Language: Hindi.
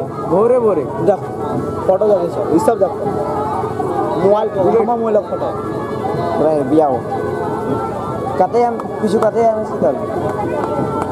भोरे भोरे देख फोटो देखे सब ये सब देख मोबाइल फोटो बियाव कते हम किछु कते हम सीतल